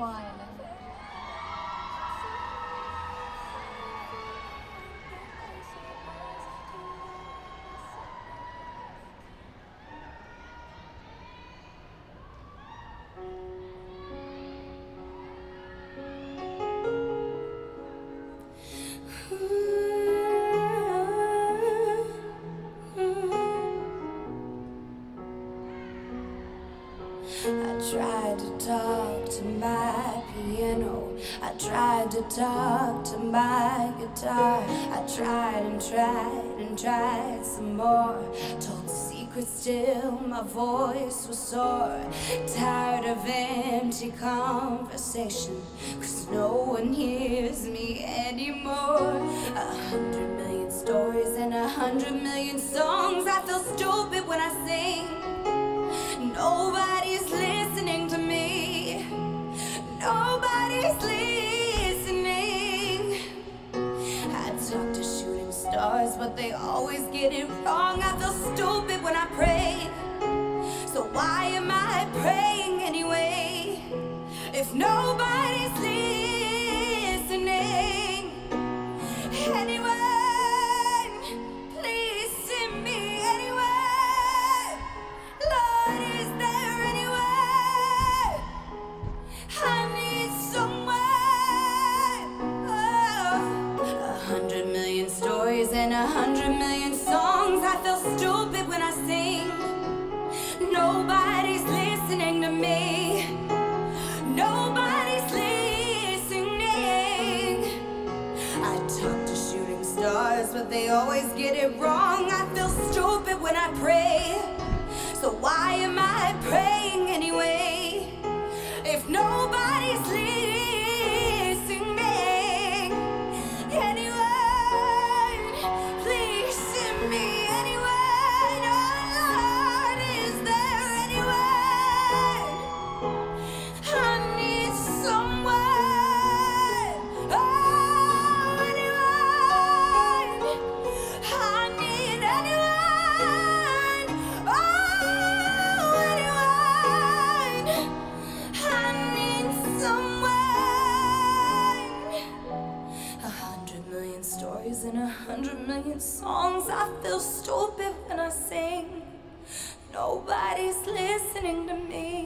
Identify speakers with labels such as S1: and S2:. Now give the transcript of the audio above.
S1: quiet.
S2: I tried to talk to my piano, I tried to talk to my guitar, I tried and tried and tried some more, told secrets still my voice was sore, tired of empty conversation, 'cause no one hears me anymore. 100 million stories and 100 million songs, I feel stupid when I sing. Nobody's listening to me. Nobody's listening. I talk to shooting stars, but they always get it wrong. I feel stupid when I pray. So why am I praying anyway? If nobody's listening. Anyone, please send me anywhere. Lord, is there anywhere? I need someone. Oh. 100 million stories and 100 million songs. I feel stupid when I sing. Nobody's listening to me. Nobody's listening. I talk to shooting stars, but they always get it wrong. I feel stupid when I pray. So why am I praying anyway? If nobody's listening. Anyone, please send me anyone. Oh Lord, is there anyone? I need someone. Oh, anyone. I need anyone. Oh, anyone. I need someone. 100 million stories and 100 million songs. I feel stupid when I sing. Nobody's listening to me.